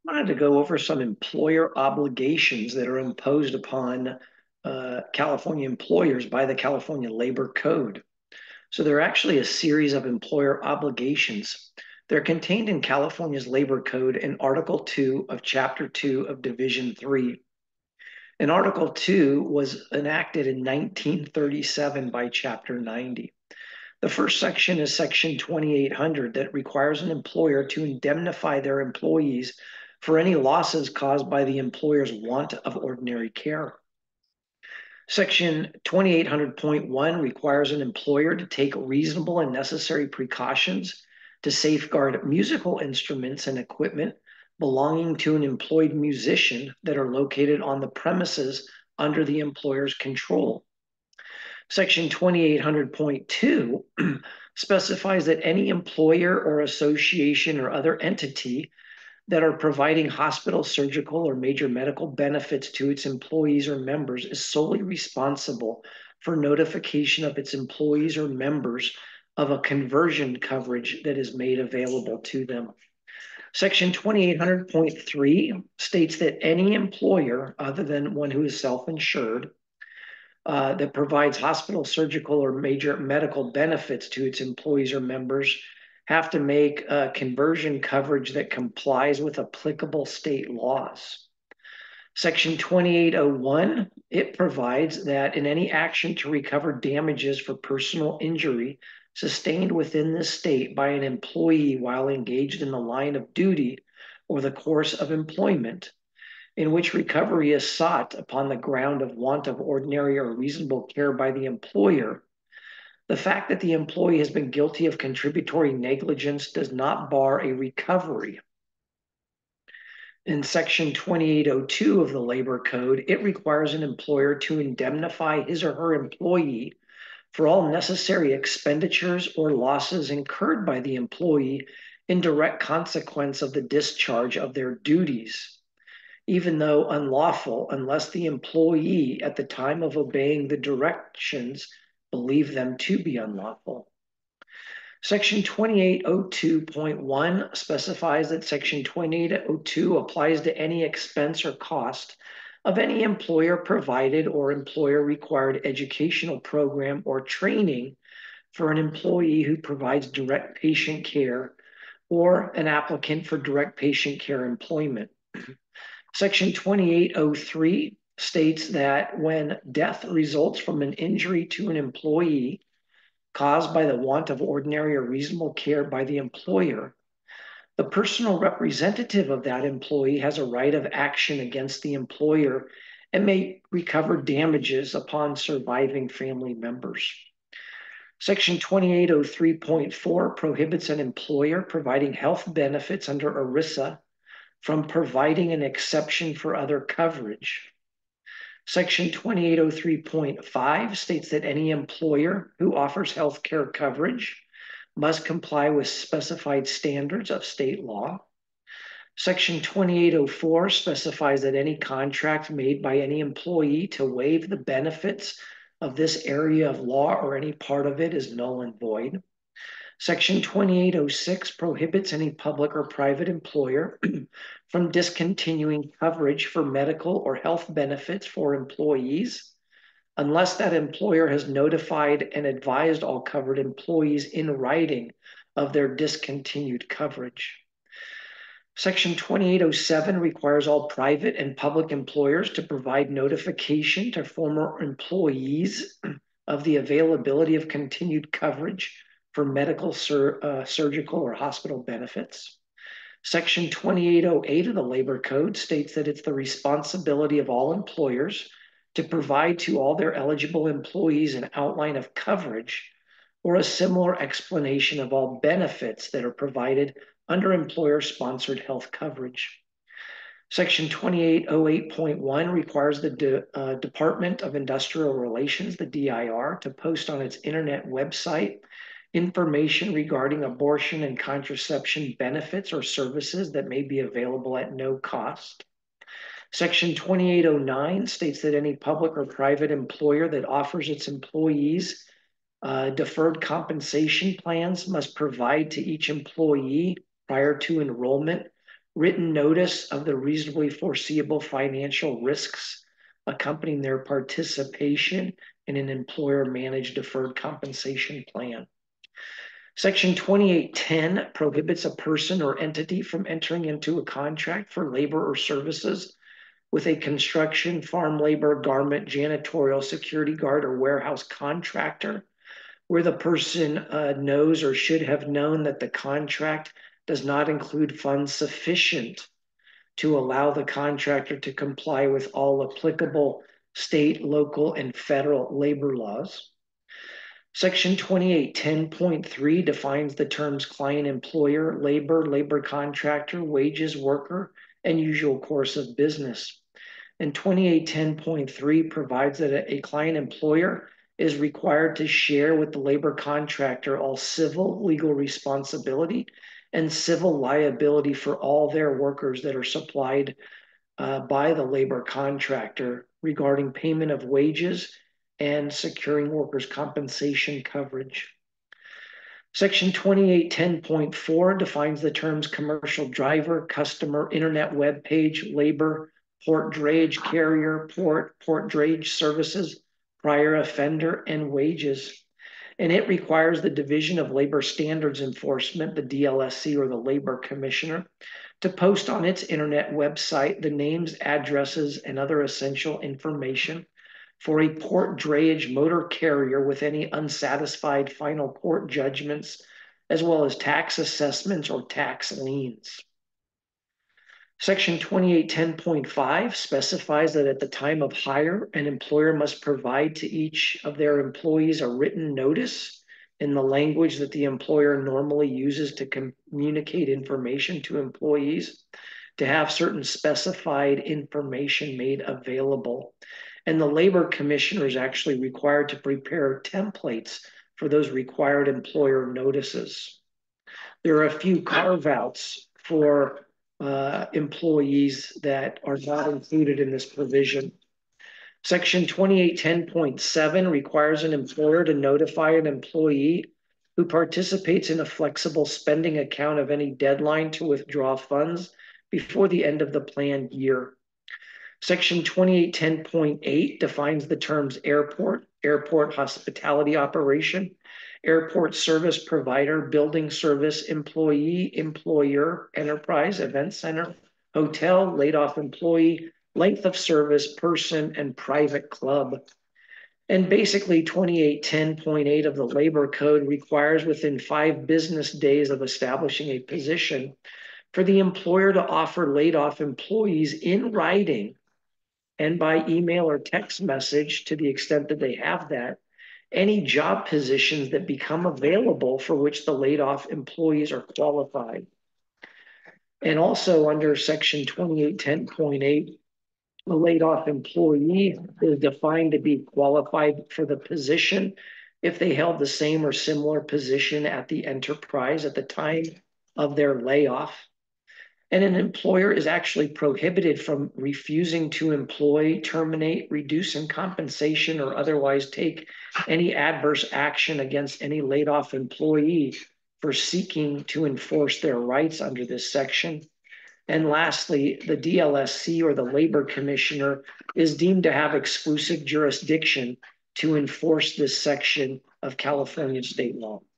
Wanted to go over some employer obligations that are imposed upon California employers by the California Labor Code. So there are actually a series of employer obligations. They're contained in California's Labor Code in Article 2 of Chapter 2 of Division 3. And Article 2 was enacted in 1937 by Chapter 90. The first section is Section 2800 that requires an employer to indemnify their employees for any losses caused by the employer's want of ordinary care. Section 2800.1 requires an employer to take reasonable and necessary precautions to safeguard musical instruments and equipment belonging to an employed musician that are located on the premises under the employer's control. Section 2800.2 specifies that any employer or association or other entity that are providing hospital, surgical, or major medical benefits to its employees or members is solely responsible for notification of its employees or members of a conversion coverage that is made available to them. Section 2800.3 states that any employer, other than one who is self-insured, that provides hospital, surgical, or major medical benefits to its employees or members have to make conversion coverage that complies with applicable state laws. Section 2801, it provides that in any action to recover damages for personal injury sustained within the state by an employee while engaged in the line of duty or the course of employment, in which recovery is sought upon the ground of want of ordinary or reasonable care by the employer, the fact that the employee has been guilty of contributory negligence does not bar a recovery. In Section 2802 of the Labor Code, it requires an employer to indemnify his or her employee for all necessary expenditures or losses incurred by the employee in direct consequence of the discharge of their duties, even though unlawful, unless the employee at the time of obeying the directions believe them to be unlawful. Section 2802.1 specifies that Section 2802 applies to any expense or cost of any employer provided or employer required educational program or training for an employee who provides direct patient care or an applicant for direct patient care employment. Section 2803 states that when death results from an injury to an employee caused by the want of ordinary or reasonable care by the employer, the personal representative of that employee has a right of action against the employer and may recover damages upon surviving family members. Section 2803.4 prohibits an employer providing health benefits under ERISA from providing an exception for other coverage. Section 2803.5 states that any employer who offers health care coverage must comply with specified standards of state law. Section 2804 specifies that any contract made by any employee to waive the benefits of this area of law or any part of it is null and void. Section 2806 prohibits any public or private employer from discontinuing coverage for medical or health benefits for employees unless that employer has notified and advised all covered employees in writing of their discontinued coverage. Section 2807 requires all private and public employers to provide notification to former employees of the availability of continued coverage for medical, surgical, or hospital benefits. Section 2808 of the Labor Code states that it's the responsibility of all employers to provide to all their eligible employees an outline of coverage or a similar explanation of all benefits that are provided under employer-sponsored health coverage. Section 2808.1 requires the Department of Industrial Relations, the DIR, to post on its internet website information regarding abortion and contraception benefits or services that may be available at no cost. Section 2809 states that any public or private employer that offers its employees deferred compensation plans must provide to each employee prior to enrollment written notice of the reasonably foreseeable financial risks accompanying their participation in an employer-managed deferred compensation plan. Section 2810 prohibits a person or entity from entering into a contract for labor or services with a construction, farm labor, garment, janitorial, security guard, or warehouse contractor, where the person knows or should have known that the contract does not include funds sufficient to allow the contractor to comply with all applicable state, local, and federal labor laws. Section 2810.3 defines the terms client employer, labor, labor contractor, wages, worker, and usual course of business. And 2810.3 provides that a client employer is required to share with the labor contractor all civil legal responsibility and civil liability for all their workers that are supplied by the labor contractor regarding payment of wages and securing workers' compensation coverage. Section 2810.4 defines the terms commercial driver, customer, internet web page, labor, port drayage carrier, port drayage services, prior offender, and wages. And it requires the Division of Labor Standards Enforcement, the DLSC, or the Labor Commissioner, to post on its internet website the names, addresses, and other essential information for a port drayage motor carrier with any unsatisfied final court judgments, as well as tax assessments or tax liens. Section 2810.5 specifies that at the time of hire, an employer must provide to each of their employees a written notice in the language that the employer normally uses to communicate information to employees, to have certain specified information made available. And the labor commissioner is actually required to prepare templates for those required employer notices. There are a few carve-outs for employees that are not included in this provision. Section 2810.7 requires an employer to notify an employee who participates in a flexible spending account of any deadline to withdraw funds before the end of the planned year. Section 2810.8 defines the terms airport, airport hospitality operation, airport service provider, building service, employee, employer, enterprise, event center, hotel, laid off employee, length of service, person, and private club. And basically 2810.8 of the Labor Code requires within 5 business days of establishing a position for the employer to offer laid off employees in writing and by email or text message, to the extent that they have that, any job positions that become available for which the laid off employees are qualified. And also under section 2810.8, a laid off employee is defined to be qualified for the position if they held the same or similar position at the enterprise at the time of their layoff. And an employer is actually prohibited from refusing to employ, terminate, reduce in compensation, or otherwise take any adverse action against any laid off employee for seeking to enforce their rights under this section. And lastly, the DLSC, or the Labor Commissioner, is deemed to have exclusive jurisdiction to enforce this section of California state law.